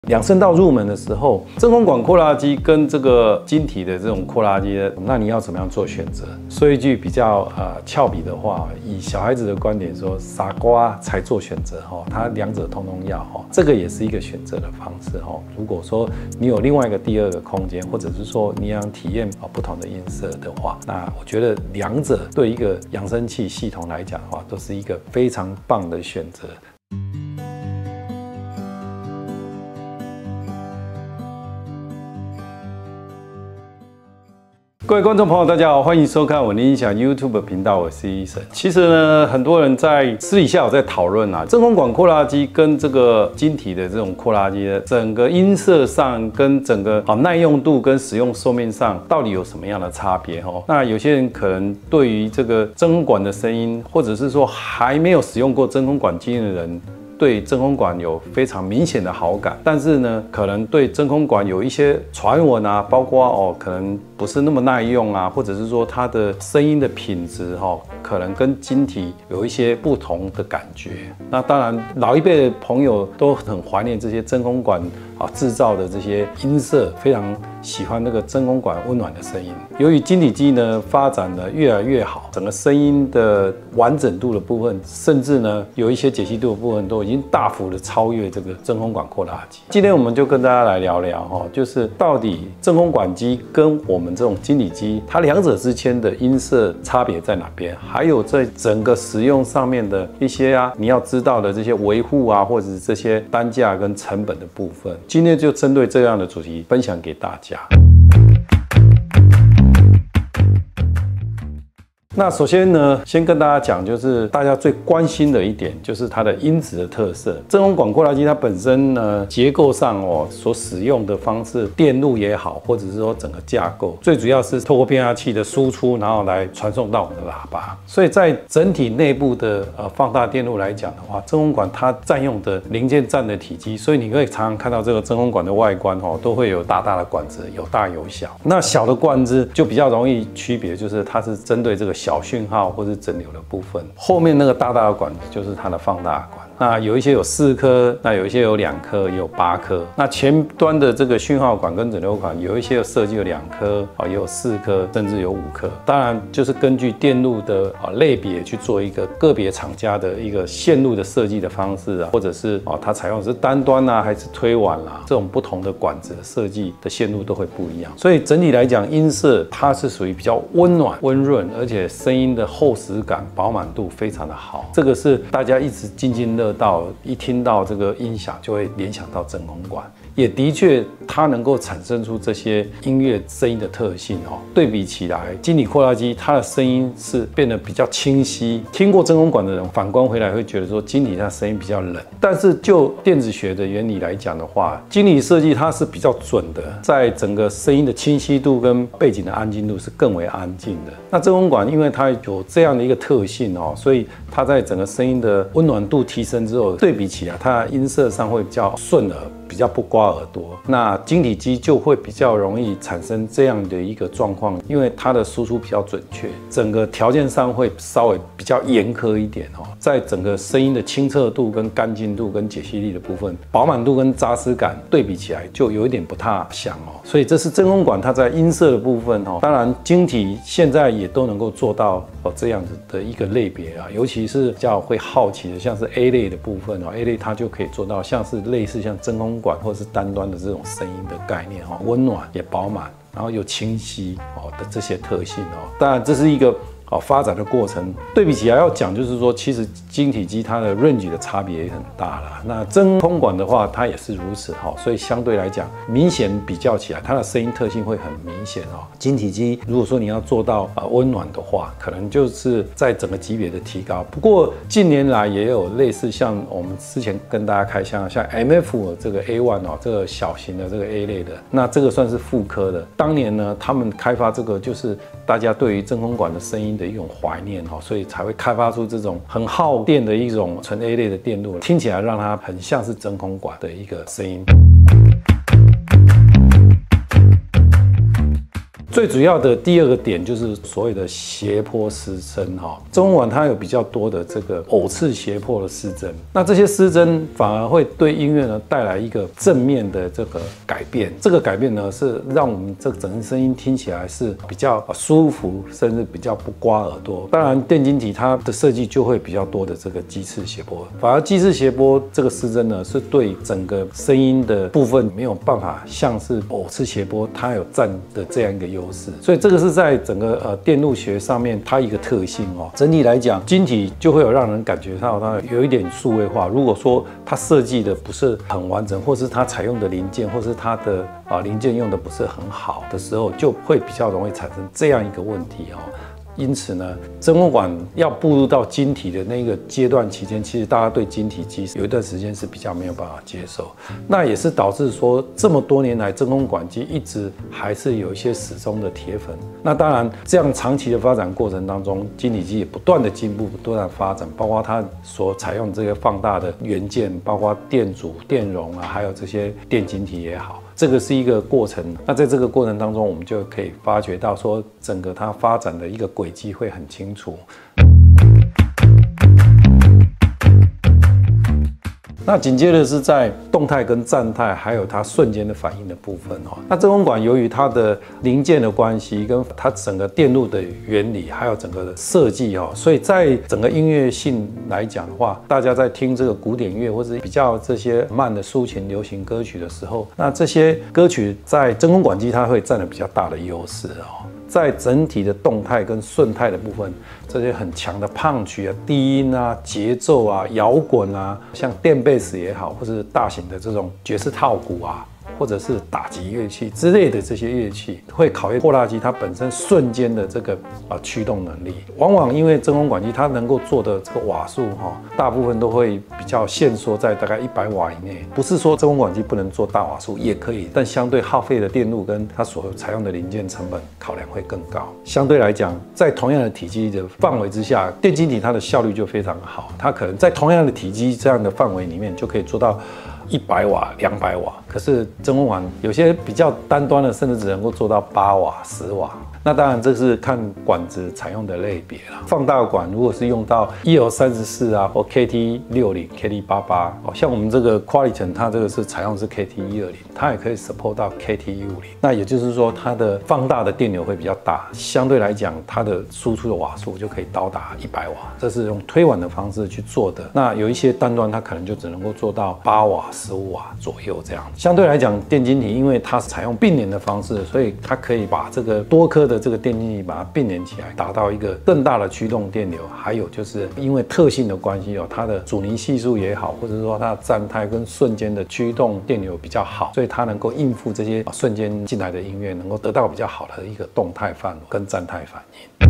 养生到入门的时候，真空管扩拉机跟这个晶体的这种扩拉机，那你要怎么样做选择？说一句比较俏皮的话，以小孩子的观点说，傻瓜才做选择哈，他两者通通要哈，这个也是一个选择的方式哈。如果说你有另外一个第二个空间，或者是说你想体验不同的音色的话，那我觉得两者对一个扬声器系统来讲的话，都是一个非常棒的选择。各位观众朋友，大家好，欢迎收看我的音响 YouTube 频道，我是医生。其实呢，很多人在私底下有在讨论真空管扩拉机跟这个晶体的这种扩拉机的整个音色上，跟整个耐用度跟使用寿命上，到底有什么样的差别那有些人可能对于这个真空管的声音，或者是说还没有使用过真空管机的人，对真空管有非常明显的好感，但是呢，可能对真空管有一些传闻包括可能不是那么耐用或者是说它的声音的品质可能跟晶体有一些不同的感觉。那当然，老一辈的朋友都很怀念这些真空管制造的这些音色，非常喜欢那个真空管温暖的声音。由于晶体机呢发展的越来越好，整个声音的完整度的部分，甚至呢有一些解析度的部分，都已经大幅的超越这个真空管扩拉机。今天我们就跟大家来聊聊就是到底真空管机跟我们这种晶体机，它两者之间的音色差别在哪边？还有在整个使用上面的一些你要知道的这些维护或者是这些单价跟成本的部分。今天就针对这样的主题分享给大家。那首先呢，先跟大家讲，就是大家最关心的一点，就是它的音质的特色。真空管扩拉机它本身呢，结构上所使用的方式，电路也好，或者是说整个架构，最主要是透过变压器的输出，然后来传送到我们的喇叭。所以在整体内部的放大电路来讲的话，真空管它占用的零件占的体积，所以你可以常常看到这个真空管的外观都会有大大的管子，有大有小。那小的管子就比较容易区别，就是它是针对这个小讯号或是整流的部分，后面那个大大的管子就是它的放大管。那有一些有4颗，那有一些有2颗，也有8颗。那前端的这个讯号管跟整流管，有一些有设计有2颗，也有4颗，甚至有5颗。当然就是根据电路的类别去做一个个别厂家的一个线路的设计的方式或者是它采用的是单端还是推挽这种不同的管子的设计的线路都会不一样。所以整体来讲，音色它是属于比较温暖、温润，而且声音的厚实感、饱满度非常的好。这个是大家一直津津乐道，一听到这个音响就会联想到真空管，也的确它能够产生出这些音乐声音的特性对比起来，晶体扩拉机它的声音是变得比较清晰。听过真空管的人反观回来会觉得说，晶体它声音比较冷。但是就电子学的原理来讲的话，晶体设计它是比较准的，在整个声音的清晰度跟背景的安静度是更为安静的。那真空管因为它有这样的一个特性所以它在整个声音的温暖度提升之后，对比起来它的音色上会比较顺耳，比较不刮耳朵。那晶体机就会比较容易产生这样的一个状况，因为它的输出比较准确，整个条件上会稍微比较严苛一点在整个声音的清澈度跟干净度跟解析力的部分，饱满度跟扎实感对比起来就有一点不太像所以这是真空管它在音色的部分当然晶体现在也都能够做到这样子的一个类别尤其是比较会好奇的，像是 A 类的部分A 类它就可以做到像是类似像真空管或是单端的这种声音的概念温暖也饱满，然后又清晰的这些特性当然这是一个发展的过程。对比起来要讲，就是说其实晶体机它的 range 的差别也很大啦。那真空管的话它也是如此所以相对来讲明显比较起来，它的声音特性会很明显晶体机如果说你要做到温暖的话，可能就是在整个级别的提高。不过近年来也有类似像我们之前跟大家开箱像 MF 这个 A1 这个小型的这个 A 类的，那这个算是副科的。当年呢他们开发这个就是大家对于真空管的声音的一种怀念所以才会开发出这种很耗电的一种纯 A 类的电路，听起来让它很像是真空管的一个声音。 最主要的第二个点就是所谓的斜坡失真哈。真空管它有比较多的这个偶次斜坡的失真，那这些失真反而会对音乐呢带来一个正面的这个改变。这个改变呢是让我们这整个声音听起来是比较舒服，甚至比较不刮耳朵。当然，电晶体它的设计就会比较多的这个击次斜坡，反而击次斜坡这个失真呢是对整个声音的部分没有办法像是偶次斜坡它有占的这样一个优势，所以这个是在整个电路学上面它一个特性哦。整体来讲，晶体就会有让人感觉到它有一点数位化。如果说它设计的不是很完整，或是它采用的零件，或是它的零件用的不是很好的时候，就会比较容易产生这样一个问题哦。因此呢，真空管要步入到晶体的那个阶段期间，其实大家对晶体机有一段时间是比较没有办法接受，那也是导致说这么多年来真空管机一直还是有一些始终的铁粉。那当然，这样长期的发展过程当中，晶体机也不断的进步，不断的发展，包括它所采用这个放大的元件，包括电阻、电容啊，还有这些电晶体也好。这个是一个过程，那在这个过程当中，我们就可以发觉到说，整个它发展的一个轨迹会很清楚。那紧接着是在动态跟站态，还有它瞬间的反应的部分哦。那真空管由于它的零件的关系，跟它整个电路的原理，还有整个的设计哦，所以在整个音乐性来讲的话，大家在听这个古典乐或者比较这些慢的抒情流行歌曲的时候，那这些歌曲在真空管机它会占了比较大的优势哦。在整体的动态跟顺态的部分，这些很强的punch啊、低音啊、节奏啊、摇滚啊，像电贝斯也好，或是大型的这种爵士套鼓啊，或者是打击乐器之类的这些乐器，会考验扩大机它本身瞬间的这个驱动能力。往往因为真空管机它能够做的这个瓦数大部分都会比较限缩在大概100瓦以内。不是说真空管机不能做大瓦数，也可以，但相对耗费的电路跟它所采用的零件成本考量会更高。相对来讲，在同样的体积的范围之下，电晶体它的效率就非常好，它可能在同样的体积这样的范围里面就可以做到100瓦、200瓦，可是真空管有些比较单端的，甚至只能够做到8瓦、10瓦。那当然这是看管子采用的类别啦。放大管如果是用到 EL34啊，或 KT60、KT88，像我们这个 Qualiton， 它这个是采用是 KT120，它也可以 support 到 KT150。那也就是说，它的放大的电流会比较大，相对来讲，它的输出的瓦数就可以到达100瓦。这是用推挽的方式去做的。那有一些单端，它可能就只能够做到8瓦、15瓦左右这样。相对来讲，电晶体因为它是采用并联的方式，所以它可以把这个多颗的这个电晶体把它并联起来，达到一个更大的驱动电流。还有就是因为特性的关系它的阻尼系数也好，或者说它的站态跟瞬间的驱动电流比较好，所以它能够应付这些瞬间进来的音乐，能够得到比较好的一个动态范围跟站态反应。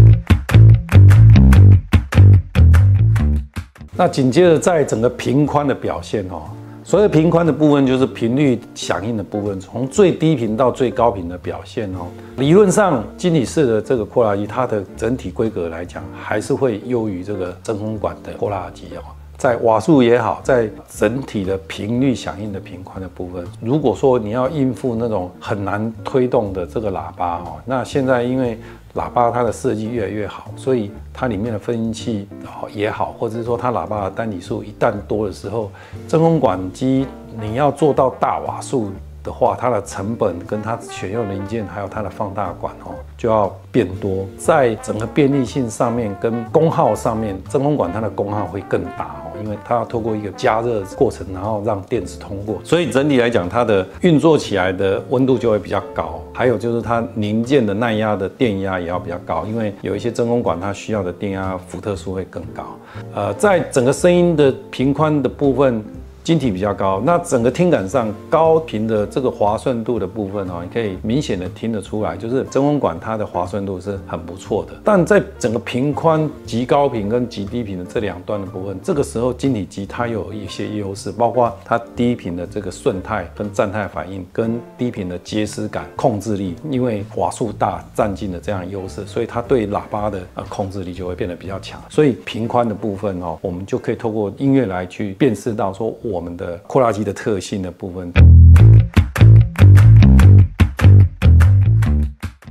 那紧接着在整个频宽的表现所谓频宽的部分就是频率响应的部分，从最低频到最高频的表现理论上晶体式的这个扩大机，它的整体规格来讲，还是会优于这个真空管的扩大机在瓦数也好，在整体的频率响应的频宽的部分，如果说你要应付那种很难推动的这个喇叭那现在因为喇叭它的设计越来越好，所以它里面的分音器也好，或者是说它喇叭的单体数一旦多的时候，真空管机你要做到大瓦数的话，它的成本跟它选用的零件还有它的放大管就要变多，在整个便利性上面跟功耗上面，真空管它的功耗会更大因为它要透过一个加热过程，然后让电子通过，所以整体来讲，它的运作起来的温度就会比较高。还有就是它零件的耐压的电压也要比较高，因为有一些真空管它需要的电压伏特数会更高。在整个声音的频宽的部分，晶体比较高，那整个听感上高频的这个滑顺度的部分你可以明显的听得出来，就是真空管它的滑顺度是很不错的。但在整个频宽极高频跟极低频的这两端的部分，这个时候晶体机它有一些优势，包括它低频的这个顺态跟站态反应，跟低频的接丝感控制力，因为瓦数大占尽了这样的优势，所以它对喇叭的控制力就会变得比较强。所以频宽的部分我们就可以透过音乐来去辨识到说我们的扩大机的特性的部分。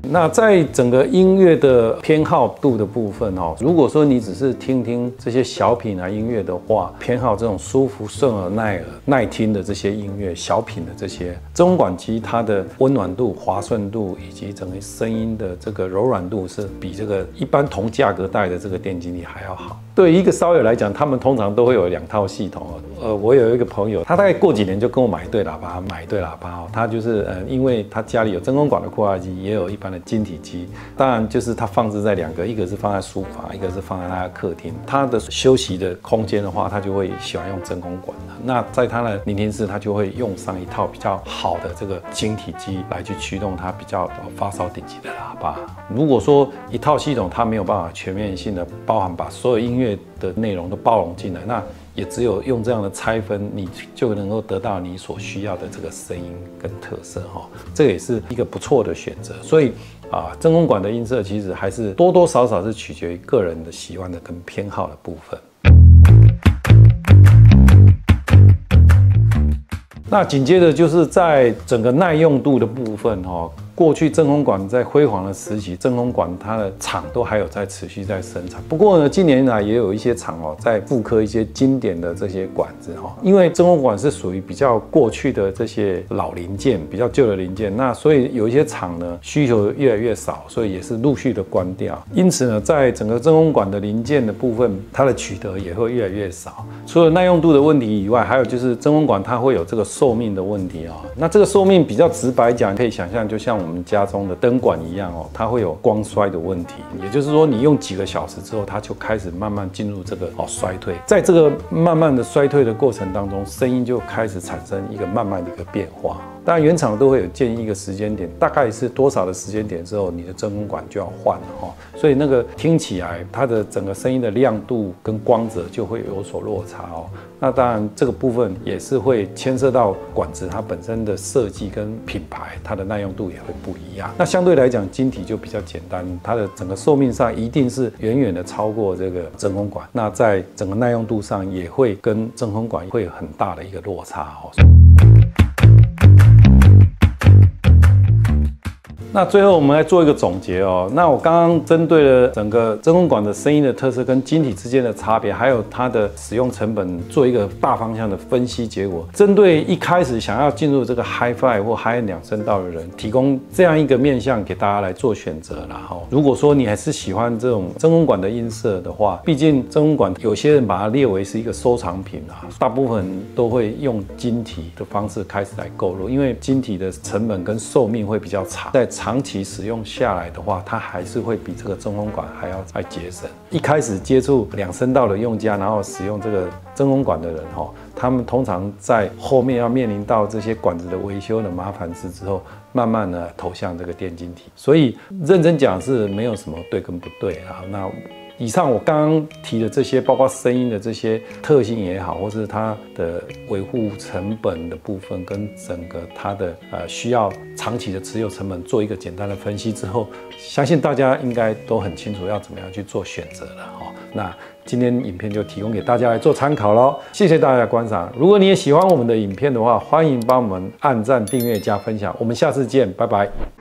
那在整个音乐的偏好度的部分哦，如果说你只是听听这些小品啊音乐的话，偏好这种舒服、顺耳、耐听的这些音乐，小品的这些中管机，它的温暖度、滑顺度以及整个声音的这个柔软度是比这个一般同价格带的这个电竞体还要好。对一个烧友来讲，他们通常都会有2套系统哦。我有一个朋友，他大概过几年就跟我买一对喇叭哦。他就是因为他家里有真空管的扩大机，也有一般的晶体机。当然就是他放置在2个，一个是放在书房，一个是放在他的客厅。他的休息的空间的话，他就会喜欢用真空管的。那在他的聆听室，他就会用上一套比较好的这个晶体机来去驱动他比较发烧顶级的喇叭。如果说一套系统它没有办法全面性的包含把所有音乐的内容都包容进来，那也只有用这样的拆分，你就能够得到你所需要的这个声音跟特色哈。这个也是一个不错的选择。所以真空管的音色其实还是多多少少是取决于个人的喜欢的跟偏好的部分。那紧接着就是在整个耐用度的部分哈。过去真空管在辉煌的时期，真空管它的厂都还有在持续在生产。不过呢，近年来也有一些厂在复刻一些经典的这些管子因为真空管是属于比较过去的这些老零件，比较旧的零件，那所以有一些厂呢需求越来越少，所以也是陆续的关掉。因此呢，在整个真空管的零件的部分，它的取得也会越来越少。除了耐用度的问题以外，还有就是真空管它会有这个寿命的问题那这个寿命比较直白讲，可以想象就像我们家中的灯管一样它会有光衰的问题，也就是说你用几个小时之后，它就开始慢慢进入这个衰退。在这个慢慢的衰退的过程当中，声音就开始产生一个慢慢的一个变化。当然原厂都会有建议一个时间点，大概是多少的时间点之后，你的真空管就要换了所以那个听起来它的整个声音的亮度跟光泽就会有所落差那当然这个部分也是会牵涉到管子它本身的设计跟品牌，它的耐用度也会不一样。那相对来讲，晶体就比较简单，它的整个寿命上一定是远远的超过这个真空管。那在整个耐用度上也会跟真空管会有很大的一个落差那最后我们来做一个总结那我刚刚针对了整个真空管的声音的特色跟晶体之间的差别，还有它的使用成本，做一个大方向的分析结果。针对一开始想要进入这个 Hi-Fi 或 High-End 2声道的人，提供这样一个面向给大家来做选择啦如果说你还是喜欢这种真空管的音色的话，毕竟真空管有些人把它列为是一个收藏品大部分都会用晶体的方式开始来购入，因为晶体的成本跟寿命会比较长，在长期使用下来的话，它还是会比这个真空管还要再节省。一开始接触2声道的用家，然后使用这个真空管的人他们通常在后面要面临到这些管子的维修的麻烦事之后，慢慢的投向这个电晶体。所以认真讲是没有什么对跟不对那以上我刚刚提的这些，包括声音的这些特性也好，或是它的维护成本的部分，跟整个它的需要长期的持有成本做一个简单的分析之后，相信大家应该都很清楚要怎么样去做选择了那今天影片就提供给大家来做参考咯，谢谢大家的观赏。如果你也喜欢我们的影片的话，欢迎帮我们按赞、订阅、加分享。我们下次见，拜拜。